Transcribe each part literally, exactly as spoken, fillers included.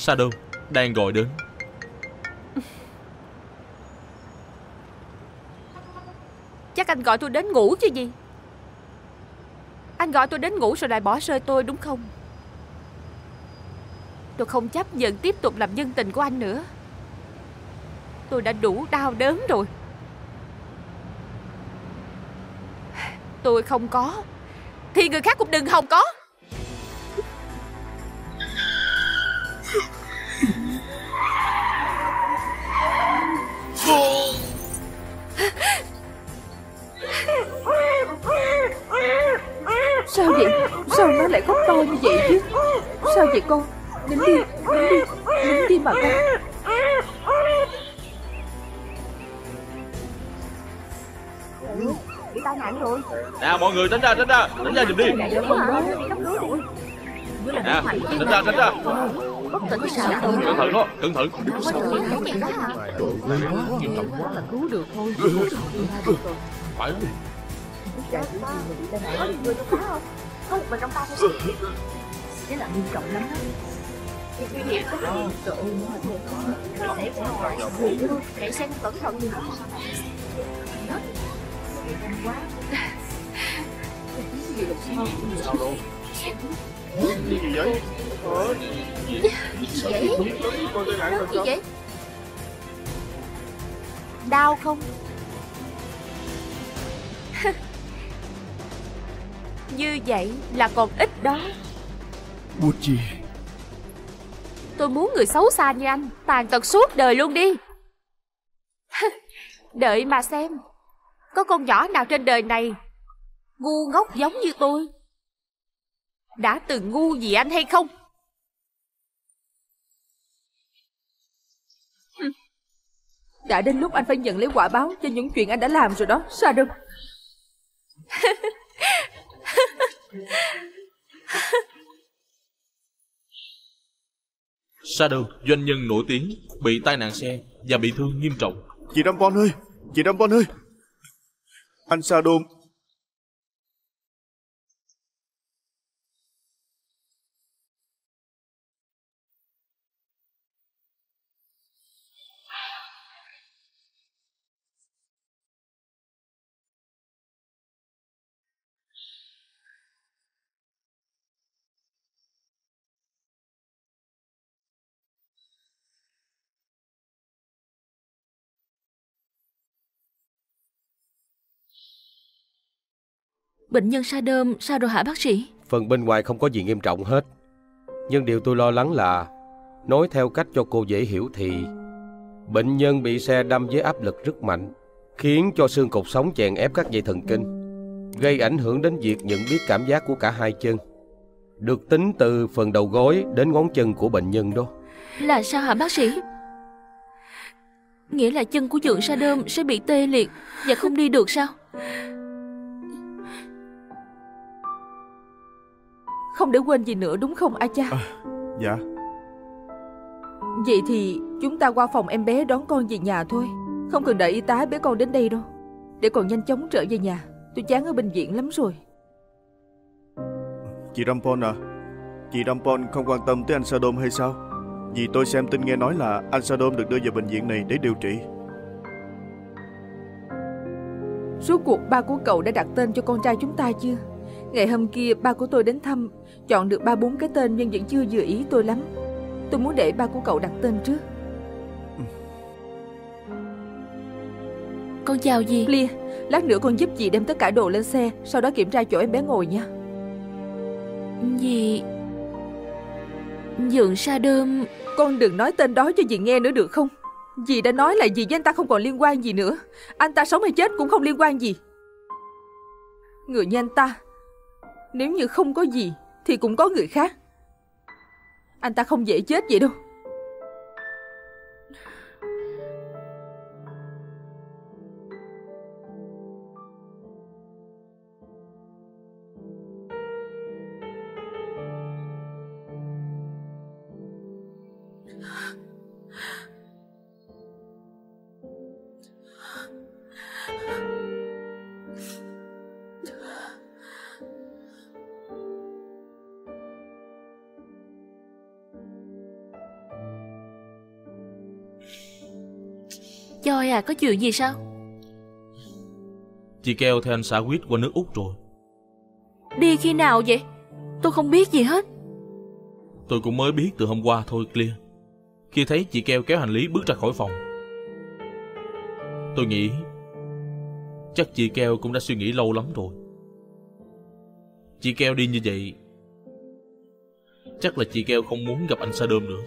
Shadow đang gọi đến. Chắc anh gọi tôi đến ngủ chứ gì. Anh gọi tôi đến ngủ rồi lại bỏ rơi tôi đúng không? Tôi không chấp nhận tiếp tục làm nhân tình của anh nữa. Tôi đã đủ đau đớn rồi. Tôi không có thì người khác cũng đừng hòng có. Sao vậy? Sao nó lại khóc to như vậy chứ? Sao vậy con? Nín đi, nín đi, nín đi mà con. Bị tai nạn rồi. Nào mọi người tránh ra, tránh ra, tránh ra giùm đi. Nè, tránh ra, tránh ra. Cẩn thận đó, cẩn thận. Là cứu được thôi. Phải. Có một mình trong tay thôi. Thế là nghiêm trọng lắm đó. Nguy hiểm quá. Trời ơi, nó sẽ phải để xem cẩn thận gì. Quá. Sao đâu? Gì vậy? Ờ, gì vậy? Con tai nạn gì vậy? Đau không? Như vậy là còn ít đó. Gucci. Tôi muốn người xấu xa như anh tàn tật suốt đời luôn đi. Đợi mà xem, có con nhỏ nào trên đời này ngu ngốc giống như tôi đã từng ngu vì anh hay không? Đã đến lúc anh phải nhận lấy quả báo cho những chuyện anh đã làm rồi đó, Shadow. Shadow, doanh nhân nổi tiếng, bị tai nạn xe và bị thương nghiêm trọng. Chị Rampon ơi, chị Rampon ơi, anh Shadow. Bệnh nhân Shadow sao rồi hả bác sĩ? Phần bên ngoài không có gì nghiêm trọng hết. Nhưng điều tôi lo lắng là, nói theo cách cho cô dễ hiểu thì bệnh nhân bị xe đâm với áp lực rất mạnh, khiến cho xương cột sống chèn ép các dây thần kinh, gây ảnh hưởng đến việc nhận biết cảm giác của cả hai chân, được tính từ phần đầu gối đến ngón chân của bệnh nhân đó. Là sao hả bác sĩ? Nghĩa là chân của Dượng Shadow sẽ bị tê liệt và không đi được sao? Không để quên gì nữa đúng không A Cha? À, dạ. Vậy thì chúng ta qua phòng em bé đón con về nhà thôi. Không cần đợi y tá bế con đến đây đâu, để con nhanh chóng trở về nhà. Tôi chán ở bệnh viện lắm rồi. Chị Rampon à, chị Rampon không quan tâm tới anh Shadow hay sao? Vì tôi xem tin nghe nói là anh Shadow được đưa vào bệnh viện này để điều trị. Rốt cuộc ba của cậu đã đặt tên cho con trai chúng ta chưa? Ngày hôm kia ba của tôi đến thăm, chọn được ba bốn cái tên nhưng vẫn chưa vừa ý tôi lắm. Tôi muốn để ba của cậu đặt tên trước. Con chào dì. Lia, lát nữa con giúp dì đem tất cả đồ lên xe, sau đó kiểm tra chỗ em bé ngồi nha. Dì... Dượng Shadow... Con đừng nói tên đó cho dì nghe nữa được không? Dì đã nói là dì với anh ta không còn liên quan gì nữa. Anh ta sống hay chết cũng không liên quan gì. Người như anh ta, nếu như không có gì thì cũng có người khác. Anh ta không dễ chết vậy đâu. Choi à, có chuyện gì sao? Chị Keo theo anh xã Quýt qua nước Úc rồi. Đi khi nào vậy? Tôi không biết gì hết. Tôi cũng mới biết từ hôm qua thôi Clear. Khi thấy chị Keo kéo hành lý bước ra khỏi phòng, tôi nghĩ chắc chị Keo cũng đã suy nghĩ lâu lắm rồi. Chị Keo đi như vậy, chắc là chị Keo không muốn gặp anh Sa Đơm nữa.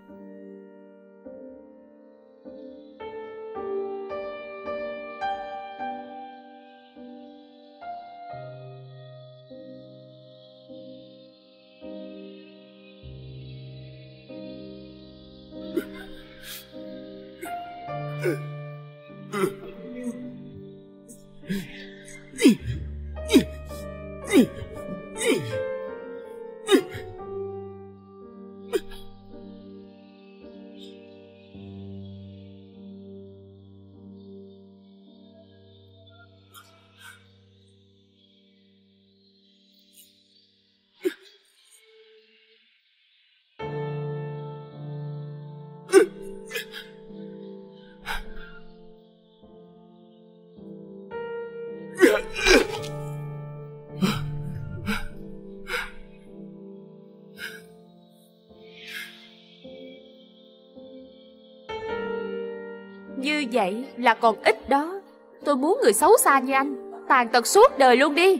Như vậy là còn ít đó. Tôi muốn người xấu xa như anh tàn tật suốt đời luôn đi.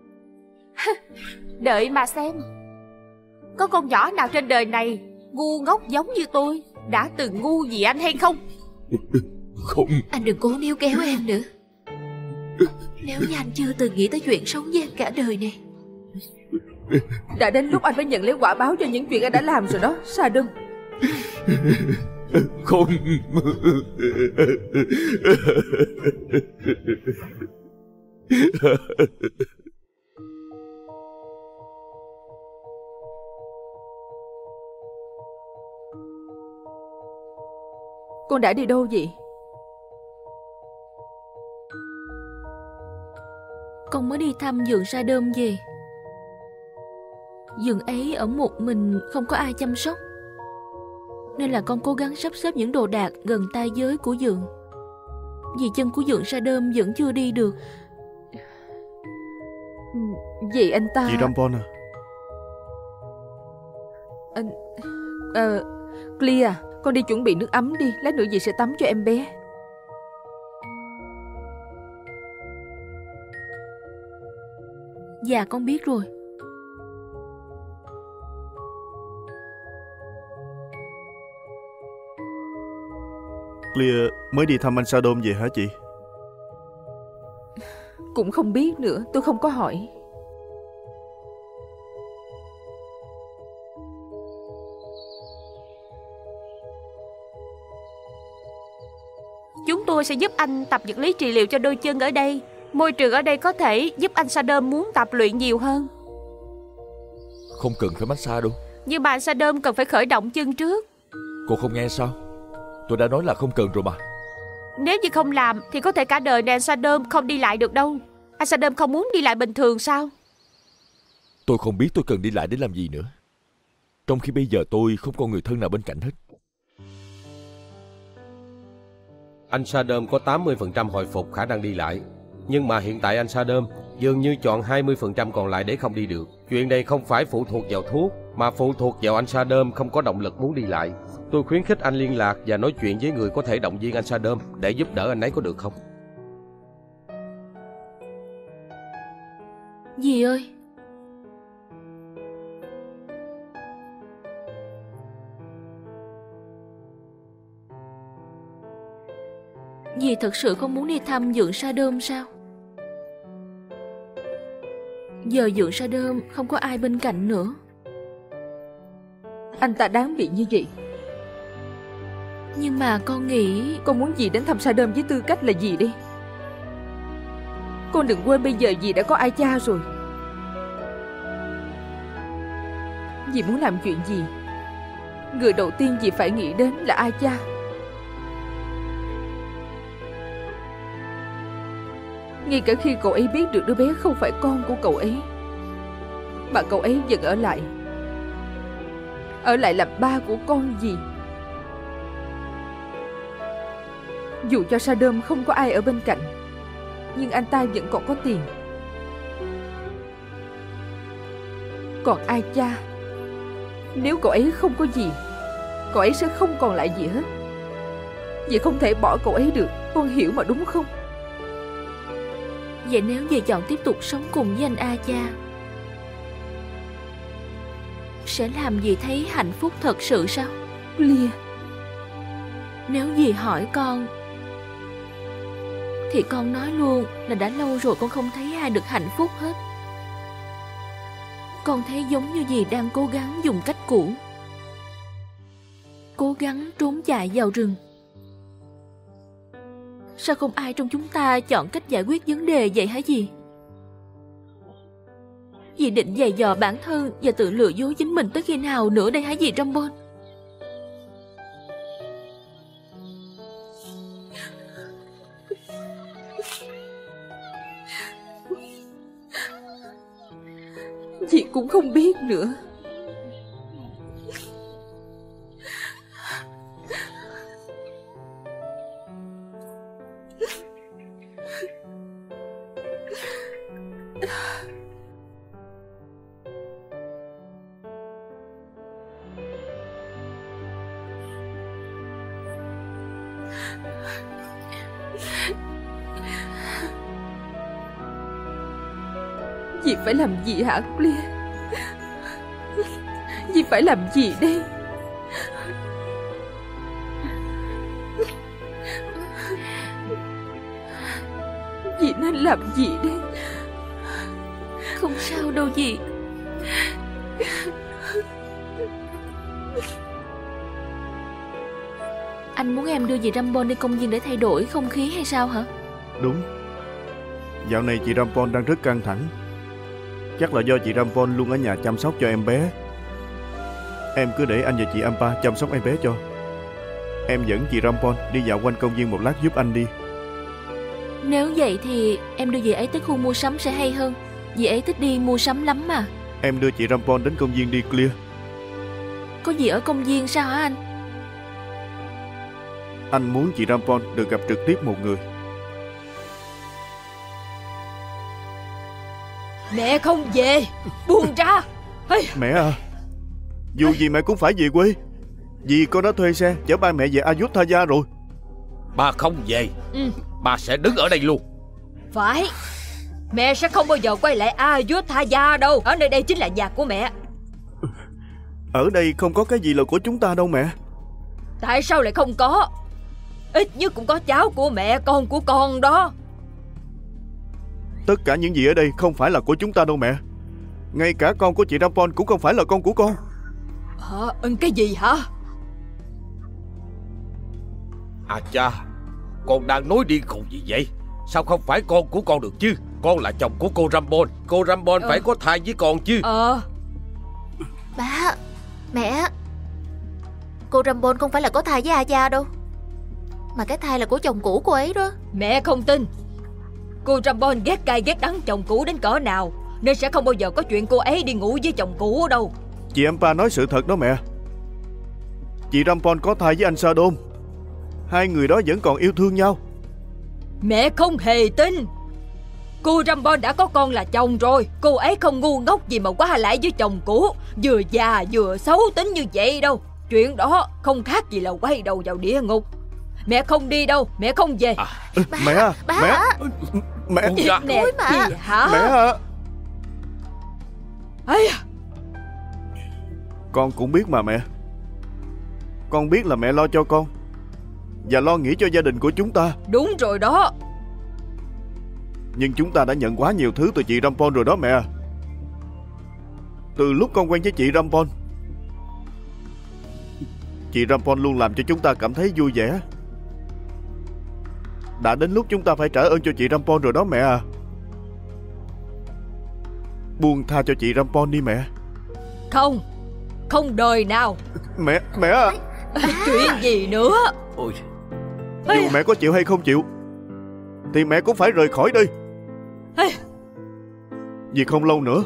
Đợi mà xem, có con nhỏ nào trên đời này ngu ngốc giống như tôi đã từng ngu vì anh hay không? Không. Anh đừng cố níu kéo em nữa. Nếu như anh chưa từng nghĩ tới chuyện sống với em cả đời này. Đã đến lúc anh phải nhận lấy quả báo cho những chuyện anh đã làm rồi đó, Sa Đơm. Không. Con đã đi đâu vậy? Con mới đi thăm vườn Sa Đơm về. Vườn ấy ở một mình, không có ai chăm sóc, nên là con cố gắng sắp xếp những đồ đạc gần tai giới của vườn. Vì chân của vườn Sa Đơm vẫn chưa đi được. Vậy anh ta... Chị Rampon à? Anh... Ờ... Clear, con đi chuẩn bị nước ấm đi. Lát nữa dì sẽ tắm cho em bé. Dạ con biết rồi. Clear mới đi thăm anh Sa Đơm về hả chị? Cũng không biết nữa, tôi không có hỏi. Chúng tôi sẽ giúp anh tập vật lý trị liệu cho đôi chân ở đây. Môi trường ở đây có thể giúp anh Sa Đơm muốn tập luyện nhiều hơn. Không cần phải massage đâu. Nhưng mà anh Sa Đơm cần phải khởi động chân trước. Cô không nghe sao? Tôi đã nói là không cần rồi mà. Nếu như không làm thì có thể cả đời này anh Sa Đơm không đi lại được đâu. Anh Sa Đơm không muốn đi lại bình thường sao? Tôi không biết tôi cần đi lại để làm gì nữa, trong khi bây giờ tôi không có người thân nào bên cạnh hết. Anh Sa Đơm có tám mươi phần trăm hồi phục khả năng đi lại. Nhưng mà hiện tại anh Sa Đơm dường như chọn hai mươi phần trăm còn lại để không đi được. Chuyện này không phải phụ thuộc vào thuốc, mà phụ thuộc vào anh Sa Đơm không có động lực muốn đi lại. Tôi khuyến khích anh liên lạc và nói chuyện với người có thể động viên anh Sa Đơm để giúp đỡ anh ấy, có được không? Dì ơi, dì thật sự không muốn đi thăm vườn Sa Đơm sao? Giờ vườn Sa Đơm không có ai bên cạnh nữa. Anh ta đáng bị như vậy. Nhưng mà con nghĩ... Con muốn dì đến thăm Sa Đơm với tư cách là gì đi? Con đừng quên bây giờ dì đã có ai cha rồi. Dì muốn làm chuyện gì, người đầu tiên dì phải nghĩ đến là ai cha. Ngay cả khi cậu ấy biết được đứa bé không phải con của cậu ấy, mà cậu ấy vẫn ở lại Ở lại làm ba của con dì. Dù cho Saddam không có ai ở bên cạnh, nhưng anh ta vẫn còn có tiền. Còn Ai Cha, nếu cậu ấy không có gì, cậu ấy sẽ không còn lại gì hết. Vậy không thể bỏ cậu ấy được, con hiểu mà đúng không? Vậy nếu dì chọn tiếp tục sống cùng với anh A Cha, sẽ làm dì thấy hạnh phúc thật sự sao? Lia, nếu dì hỏi con, thì con nói luôn là đã lâu rồi con không thấy ai được hạnh phúc hết. Con thấy giống như dì đang cố gắng dùng cách cũ, cố gắng trốn chạy vào rừng. Sao không ai trong chúng ta chọn cách giải quyết vấn đề vậy hả dì? Dì định giày dò bản thân và tự lừa dối chính mình tới khi nào nữa đây hả dì Rambon? Dì cũng không biết nữa. Dì phải làm gì hả Clear? Dì phải làm gì đây? Dì nên làm gì đây? Không sao đâu dì. Anh muốn em đưa dì Rambon đi công viên để thay đổi không khí hay sao hả? Đúng. Dạo này chị Rambon đang rất căng thẳng. Chắc là do chị Rambon luôn ở nhà chăm sóc cho em bé. Em cứ để anh và chị Ampa chăm sóc em bé cho. Em dẫn chị Rambon đi dạo quanh công viên một lát giúp anh đi. Nếu vậy thì em đưa dì ấy tới khu mua sắm sẽ hay hơn. Dì ấy thích đi mua sắm lắm mà. Em đưa chị Rambon đến công viên đi Clear. Có gì ở công viên sao hả anh? Anh muốn chị Rambon được gặp trực tiếp một người. Mẹ không về, buông ra. Hey. Mẹ à, dù gì mẹ cũng phải về quê. Dì con đã thuê xe chở ba mẹ về Ayutthaya rồi. Bà không về, ừ. Bà sẽ đứng ở đây luôn. Phải. Mẹ sẽ không bao giờ quay lại Ayutthaya đâu. Ở nơi đây chính là nhà của mẹ. Ở đây không có cái gì là của chúng ta đâu mẹ. Tại sao lại không có? Ít nhất cũng có cháu của mẹ, con của con đó. Tất cả những gì ở đây không phải là của chúng ta đâu mẹ. Ngay cả con của chị Rambon cũng không phải là con của con. Hả? À, cái gì hả? À cha, con đang nói điên khùng gì vậy? Sao không phải con của con được chứ? Con là chồng của cô Rambon. Cô Rambon ờ. phải có thai với con chứ. Ờ Ba, mẹ, cô Rambon không phải là có thai với Aya đâu, mà cái thai là của chồng cũ cô ấy đó. Mẹ không tin. Cô Rambon ghét cay ghét đắng chồng cũ đến cỡ nào, nên sẽ không bao giờ có chuyện cô ấy đi ngủ với chồng cũ đâu. Chị Ampa nói sự thật đó mẹ. Chị Rambon có thai với anh Saddam. Hai người đó vẫn còn yêu thương nhau. Mẹ không hề tin. Cô Rambon đã có con là chồng rồi. Cô ấy không ngu ngốc gì mà qua lại với chồng cũ, vừa già vừa xấu tính như vậy đâu. Chuyện đó không khác gì là quay đầu vào địa ngục. Mẹ không đi đâu, mẹ không về. À, ba, mẹ à, ba mẹ mẹ mẹ, mẹ mà. Gì hả? Mẹ à. Ây, con cũng biết mà mẹ. Con biết là mẹ lo cho con và lo nghĩ cho gia đình của chúng ta. Đúng rồi đó. Nhưng chúng ta đã nhận quá nhiều thứ từ chị Rambon rồi đó mẹ. Từ lúc con quen với chị Rambon, chị Rambon luôn làm cho chúng ta cảm thấy vui vẻ. Đã đến lúc chúng ta phải trả ơn cho chị Rambon rồi đó mẹ à. Buông tha cho chị Rambon đi mẹ. Không, không đời nào. Mẹ, mẹ à. Chuyện gì nữa? Ôi. Dù mẹ có chịu hay không chịu thì mẹ cũng phải rời khỏi đây. Vì không lâu nữa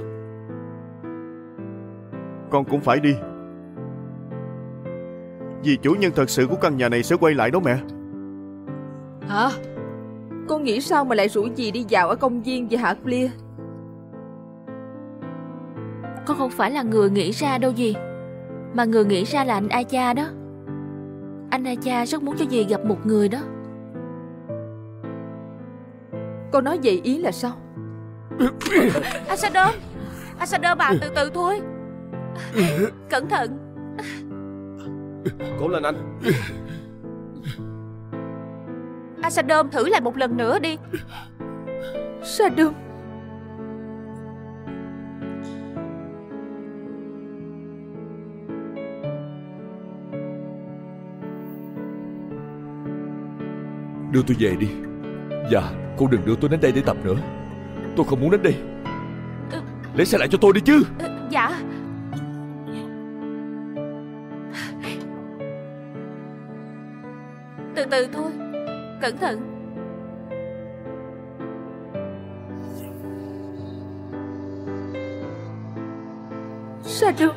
con cũng phải đi. Vì chủ nhân thật sự của căn nhà này sẽ quay lại đó mẹ. Hả? Cô nghĩ sao mà lại rủ dì đi dạo ở công viên vậy hả Clear? Con không phải là người nghĩ ra đâu dì, mà người nghĩ ra là anh Acha đó. Anh Acha rất muốn cho dì gặp một người đó. Cô nói vậy ý là sao? Asadom, Asadom bà từ từ thôi. Cẩn thận. Cố lên anh. Asadom thử lại một lần nữa đi. Sadom. Đưa tôi về đi. Dạ, cô đừng đưa tôi đến đây để tập nữa. Tôi không muốn đến đây. Lấy xe lại cho tôi đi chứ. Dạ. Từ từ thôi. Cẩn thận. Sadom.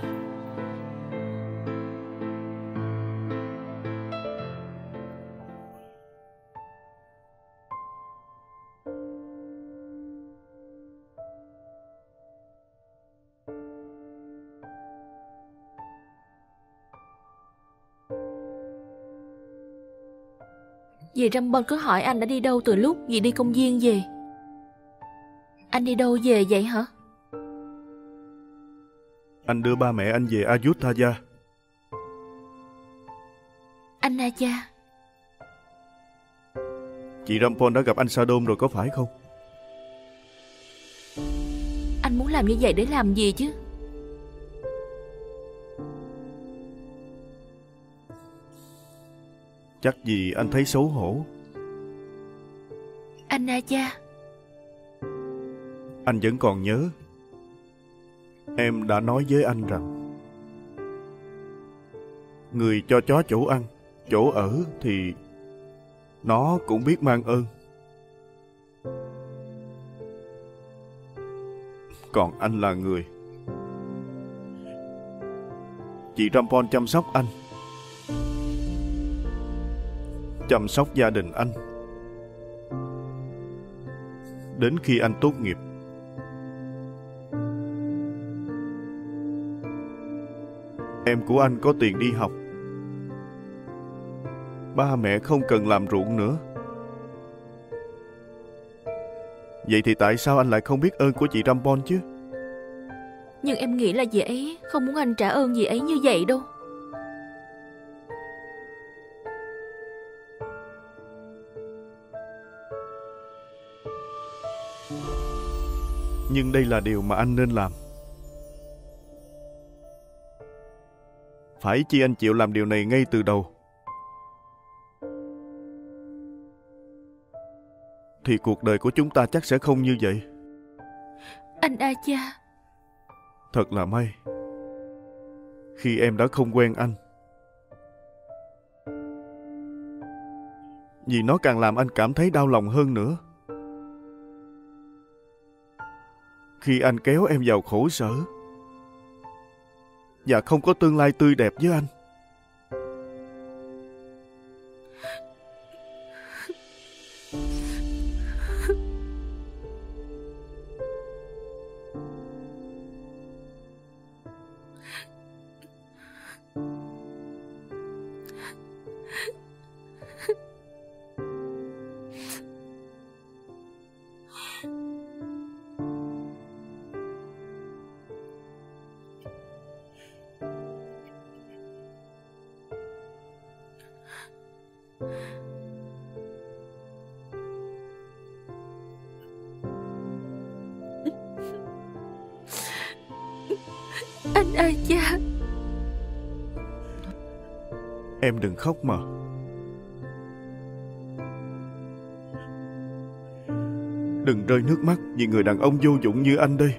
Dì Rambon có hỏi anh đã đi đâu từ lúc dì đi công viên về. Anh đi đâu về vậy hả? Anh đưa ba mẹ anh về Ayutthaya. Anh Acha. Chị Rampon đã gặp anh Sadom rồi có phải không? Anh muốn làm như vậy để làm gì chứ? Chắc vì anh thấy xấu hổ. Anh Acha. Anh vẫn còn nhớ em đã nói với anh rằng người cho chó chỗ ăn, chỗ ở thì nó cũng biết mang ơn. Còn anh là người. Chị Rampon chăm sóc anh, chăm sóc gia đình anh đến khi anh tốt nghiệp. Em của anh có tiền đi học. Ba mẹ không cần làm ruộng nữa. Vậy thì tại sao anh lại không biết ơn của chị Rampon chứ? Nhưng em nghĩ là dì ấy không muốn anh trả ơn dì ấy như vậy đâu. Nhưng đây là điều mà anh nên làm. Phải chi anh chịu làm điều này ngay từ đầu, thì cuộc đời của chúng ta chắc sẽ không như vậy. Anh Acha. Thật là may khi em đã không quen anh, vì nó càng làm anh cảm thấy đau lòng hơn nữa. Khi anh kéo em vào khổ sở và không có tương lai tươi đẹp với anh. Anh Acha. Em đừng khóc mà. Đừng rơi nước mắt vì người đàn ông vô dụng như anh đây.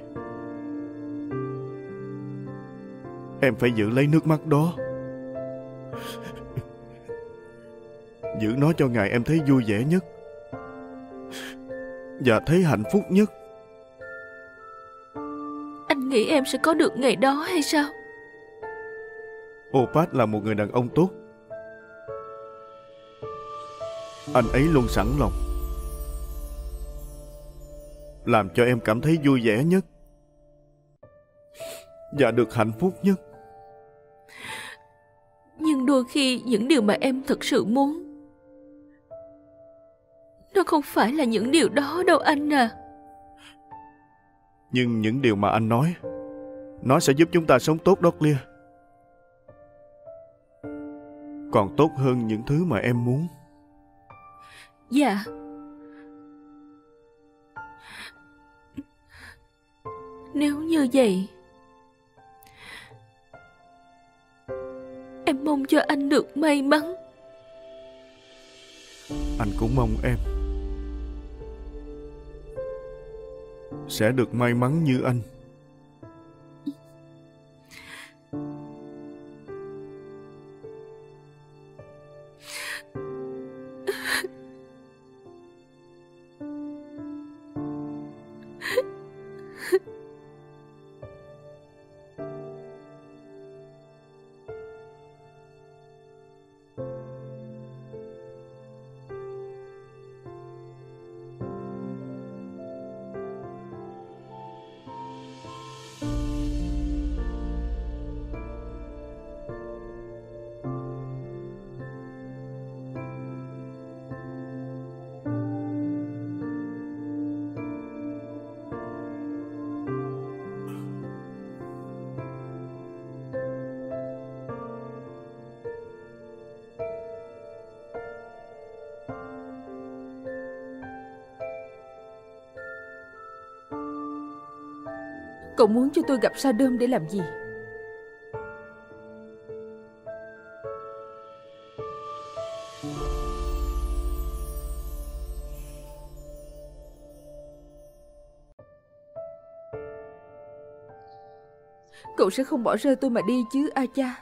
Em phải giữ lấy nước mắt đó, giữ nó cho ngày em thấy vui vẻ nhất và thấy hạnh phúc nhất. Anh nghĩ em sẽ có được ngày đó hay sao? Opat là một người đàn ông tốt. Anh ấy luôn sẵn lòng làm cho em cảm thấy vui vẻ nhất và được hạnh phúc nhất. Nhưng đôi khi những điều mà em thực sự muốn nó không phải là những điều đó đâu anh à. Nhưng những điều mà anh nói, nó sẽ giúp chúng ta sống tốt đó Clear. Còn tốt hơn những thứ mà em muốn. Dạ. Nếu như vậy, em mong cho anh được may mắn. Anh cũng mong em sẽ được may mắn như anh. Cậu muốn cho tôi gặp Sa Đơm để làm gì? Cậu sẽ không bỏ rơi tôi mà đi chứ, A Cha?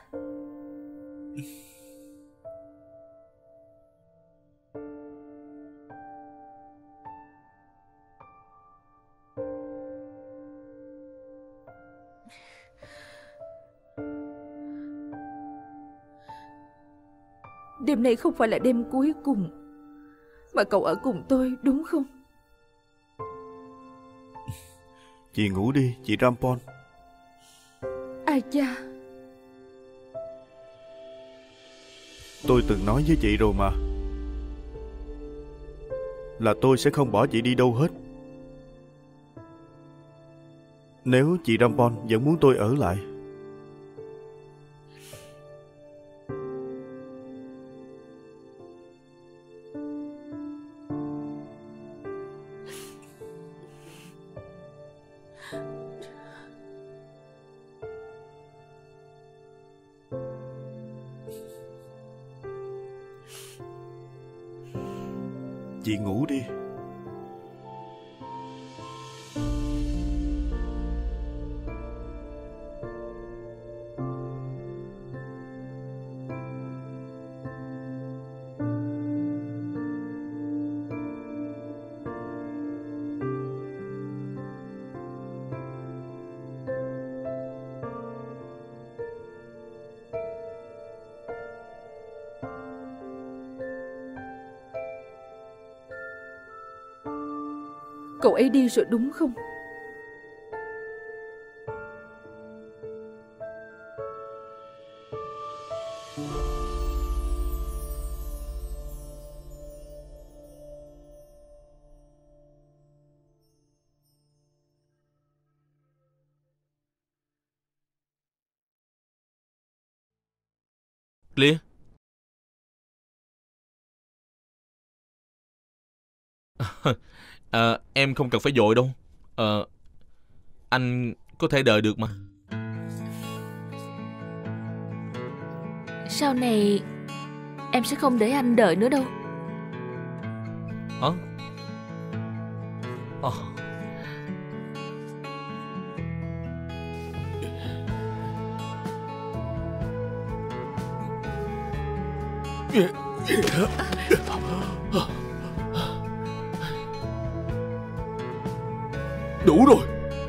Đêm nay không phải là đêm cuối cùng mà cậu ở cùng tôi, đúng không? Chị ngủ đi, chị Rampon. A Cha. Tôi từng nói với chị rồi mà, là tôi sẽ không bỏ chị đi đâu hết. Nếu chị Rampon vẫn muốn tôi ở lại, chị ngủ đi. Cậu ấy đi rồi đúng không? Clear. À, em không cần phải vội đâu. à, Anh có thể đợi được mà. Sau này em sẽ không để anh đợi nữa đâu. Hả? À. Đủ rồi.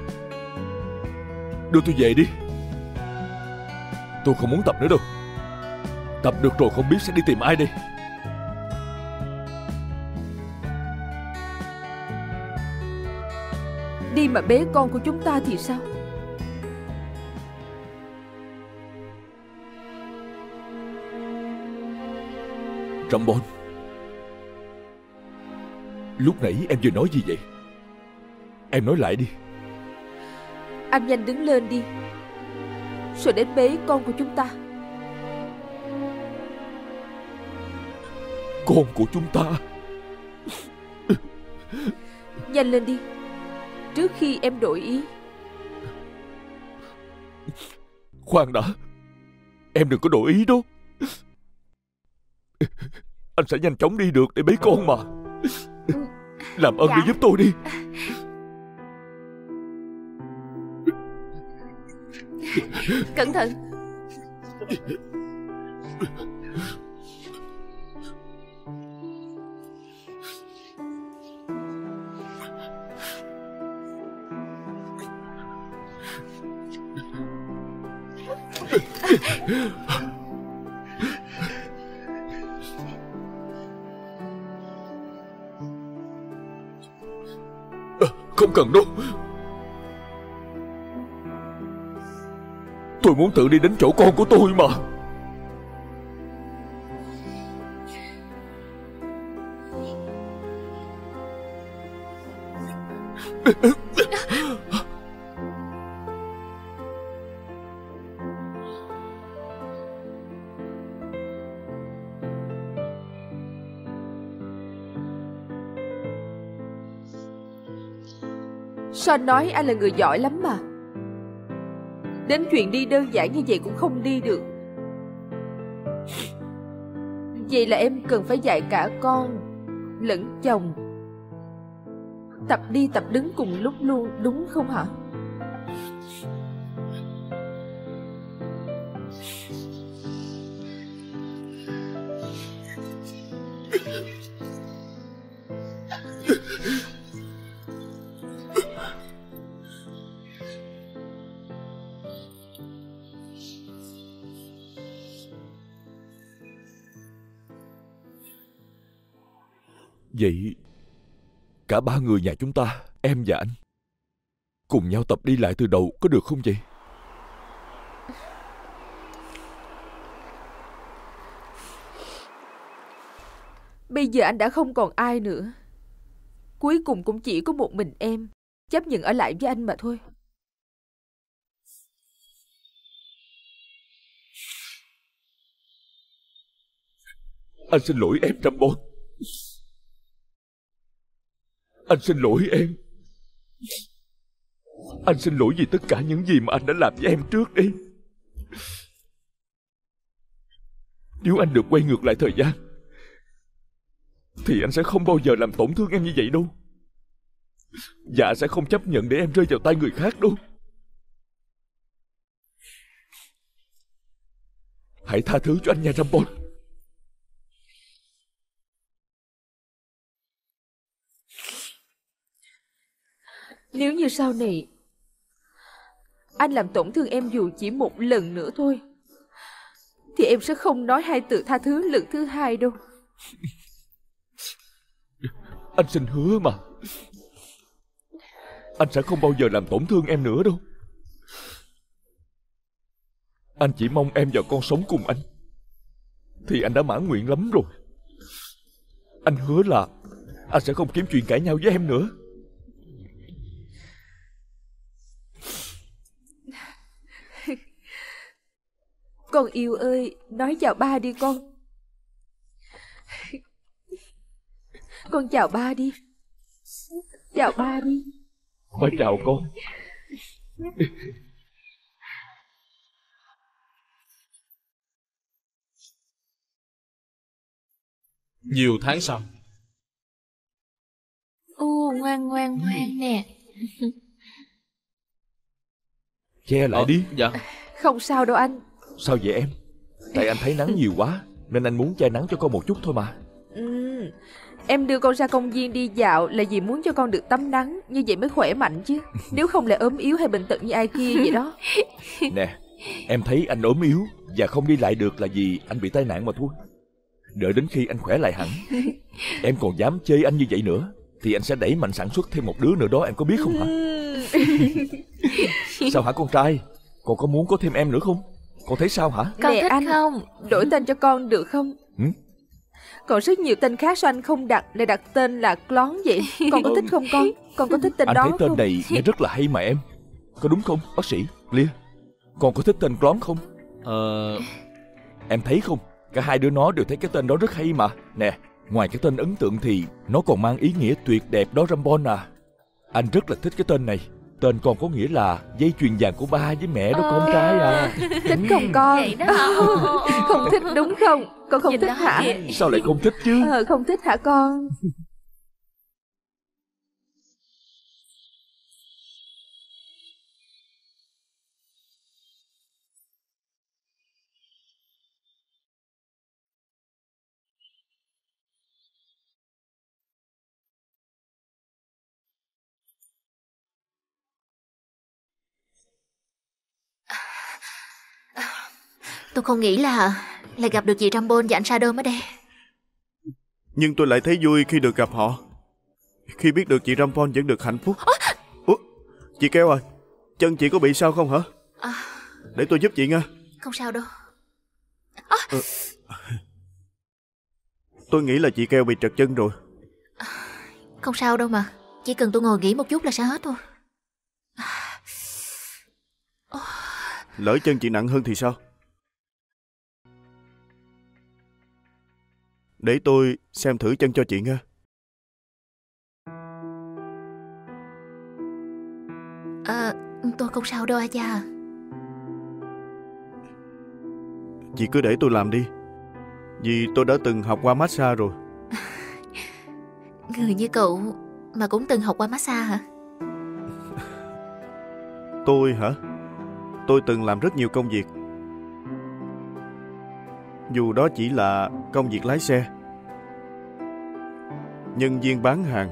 Đưa tôi về đi. Tôi không muốn tập nữa đâu. Tập được rồi không biết sẽ đi tìm ai đây. đi mà bế con của chúng ta thì sao? Rambon, lúc nãy em vừa nói gì vậy? Em nói lại đi. Anh nhanh đứng lên đi, rồi đến bế con của chúng ta. Con của chúng ta? Nhanh lên đi, trước khi em đổi ý. Khoan đã, em đừng có đổi ý đó. Anh sẽ nhanh chóng đi được để bế con mà. Làm ơn dạ. đi giúp tôi đi. Cẩn thận. Không cần đâu. Tôi muốn tự đi đến chỗ con của tôi mà. Sao anh nói anh là người giỏi lắm mà. Đến chuyện đi đơn giản như vậy cũng không đi được. Vậy là em cần phải dạy cả con lẫn chồng tập đi tập đứng cùng lúc luôn, đúng không hả? Vậy cả ba người nhà chúng ta, em và anh, cùng nhau tập đi lại từ đầu có được không vậy? Bây giờ anh đã không còn ai nữa. Cuối cùng cũng chỉ có một mình em chấp nhận ở lại với anh mà thôi. Anh xin lỗi em, Rambon. Anh xin lỗi em. Anh xin lỗi vì tất cả những gì mà anh đã làm với em trước đây. Nếu anh được quay ngược lại thời gian thì anh sẽ không bao giờ làm tổn thương em như vậy đâu. Và anh sẽ không chấp nhận để em rơi vào tay người khác đâu. Hãy tha thứ cho anh nha, Rambon. Nếu như sau này anh làm tổn thương em dù chỉ một lần nữa thôi thì em sẽ không nói hai từ tha thứ lần thứ hai đâu. Anh xin hứa mà. Anh sẽ không bao giờ làm tổn thương em nữa đâu. Anh chỉ mong em và con sống cùng anh thì anh đã mãn nguyện lắm rồi. Anh hứa là anh sẽ không kiếm chuyện cãi nhau với em nữa. Con yêu ơi, nói chào ba đi con. Con chào ba đi. Chào ba đi. Ba chào con. Nhiều tháng sau. Ô, ngoan ngoan ngoan nè. Che lại Ờ, đi. Dạ. Không sao đâu anh. Sao vậy em? Tại anh thấy nắng nhiều quá nên anh muốn che nắng cho con một chút thôi mà. Ừ, em đưa con ra công viên đi dạo là vì muốn cho con được tắm nắng. Như vậy mới khỏe mạnh chứ. Nếu không là ốm yếu hay bệnh tật như ai kia vậy đó. Nè, em thấy anh ốm yếu và không đi lại được là vì anh bị tai nạn mà thôi. Đợi đến khi anh khỏe lại hẳn, em còn dám chơi anh như vậy nữa. thì anh sẽ đẩy mạnh sản xuất thêm một đứa nữa đó, em có biết không hả? Sao hả con trai? Con có muốn có thêm em nữa không? Con thấy sao hả? Con Nè thích anh, không? đổi tên cho con được không? Ừ? Còn rất nhiều tên khác sao anh không đặt, lại đặt tên là Clón vậy? Con có thích không con? Con có thích tên Anh đó thấy tên không? này nghe rất là hay mà em. Có đúng không bác sĩ Lia? Con có thích tên Clón không? Ờ... Em thấy không? Cả hai đứa nó đều thấy cái tên đó rất hay mà. Nè, ngoài cái tên ấn tượng thì nó còn mang ý nghĩa tuyệt đẹp đó Rambon à. Anh rất là thích cái tên này. Tên con có nghĩa là dây chuyền vàng của ba với mẹ đó Ờ. con trai à. Thích không con? Vậy đó hả? Không thích đúng không? Con không Nhìn thích đó hả? kìa. Sao lại không thích chứ? Ờ, không thích hả con? Tôi không nghĩ là lại gặp được chị Rambon và anh Sadom ở đây. Nhưng tôi lại thấy vui khi được gặp họ. Khi biết được chị Rambon vẫn được hạnh phúc. Ủa, chị Keo à, chân chị có bị sao không hả? À, Để tôi giúp chị nha. không sao đâu. Ừ. Tôi nghĩ là chị Keo bị trật chân rồi. Không sao đâu mà. Chỉ cần tôi ngồi nghỉ một chút là sẽ hết thôi. Lỡ chân chị nặng hơn thì sao? Để tôi xem thử chân cho chị nha. À, tôi không sao đâu Acha. Chị cứ để tôi làm đi. Vì tôi đã từng học qua massage rồi. Người như cậu mà cũng từng học qua massage hả? Tôi hả? Tôi từng làm rất nhiều công việc. Dù đó chỉ là công việc lái xe, nhân viên bán hàng,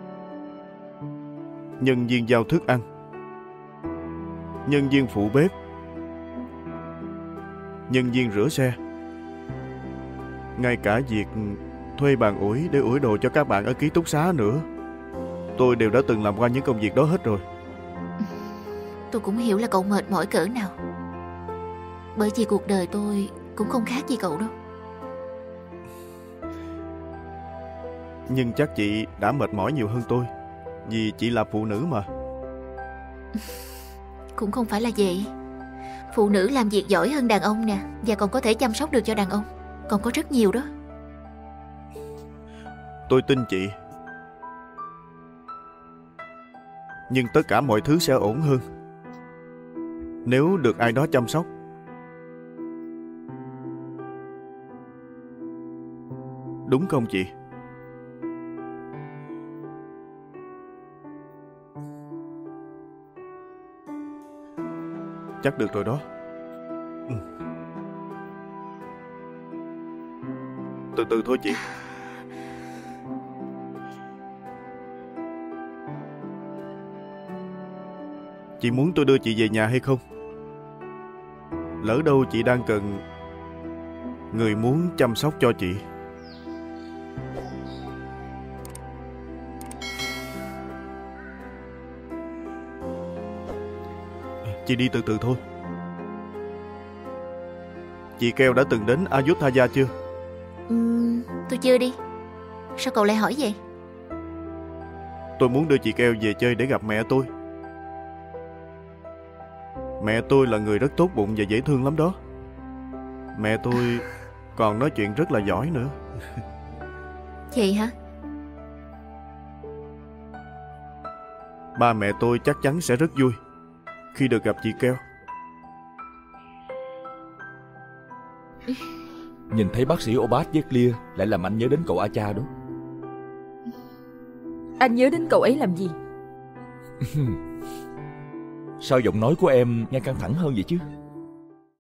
nhân viên giao thức ăn, nhân viên phụ bếp, nhân viên rửa xe, ngay cả việc thuê bàn ủi để ủi đồ cho các bạn ở ký túc xá nữa. Tôi đều đã từng làm qua những công việc đó hết rồi. Tôi cũng hiểu là cậu mệt mỏi cỡ nào. Bởi vì cuộc đời tôi cũng không khác gì cậu đâu. Nhưng chắc chị đã mệt mỏi nhiều hơn tôi, vì chị là phụ nữ mà. Cũng không phải là vậy. Phụ nữ làm việc giỏi hơn đàn ông nè, và còn có thể chăm sóc được cho đàn ông. Còn có rất nhiều đó. Tôi tin chị. Nhưng tất cả mọi thứ sẽ ổn hơn nếu được ai đó chăm sóc. Đúng không chị? Chắc được rồi đó. Ừ. Từ từ thôi chị. Chị muốn tôi đưa chị về nhà hay không? Lỡ đâu chị đang cần người muốn chăm sóc cho chị. Chị đi từ từ thôi. Chị Keo đã từng đến Ayutthaya chưa? uhm, Tôi chưa đi. Sao cậu lại hỏi vậy? Tôi muốn đưa chị Keo về chơi để gặp mẹ tôi. Mẹ tôi là người rất tốt bụng và dễ thương lắm đó. Mẹ tôi còn nói chuyện rất là giỏi nữa. Vậy hả? Ba mẹ tôi chắc chắn sẽ rất vui khi được gặp chị Keo. Nhìn thấy bác sĩ Obat với Clear lại làm anh nhớ đến cậu Acha đó. Anh nhớ đến cậu ấy làm gì? Sao giọng nói của em nghe căng thẳng hơn vậy chứ?